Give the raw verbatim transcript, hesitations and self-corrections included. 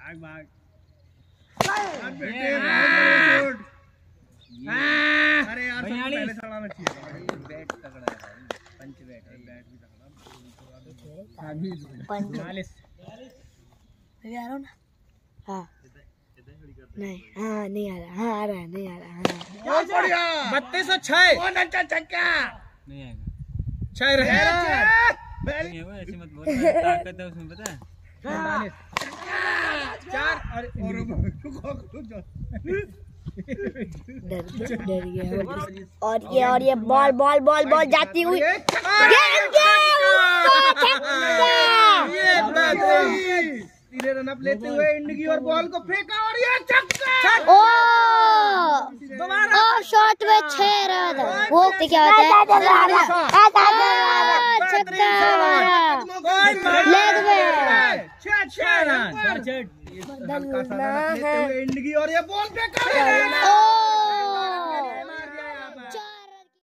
भाग भाग अरे यार पहले चढ़ाना चाहिए। बैट तगड़ा है भाई, पंच बैट है, बैट भी तगड़ा। चालीस आ रहा ना? हाँ नहीं, हाँ नहीं आ रहा, हाँ आ रहा है, नहीं आ रहा। बत्तीस सौ छह छक्का नहीं आएगा, छह रहे ऐसे मत बोल, ताकत है उसमें पता है। चार डर गया डर गया। और ये और ये बॉल बॉल बॉल बॉल जाती हुई सीधे रन अप लेते हुए इंडी और बॉल को फेंका और ये छक्का। ओ ओ शॉट में छह रन। वो क्या होता है? छक्का लेग में छह छह रन। इंडी और ये बॉल फेंका।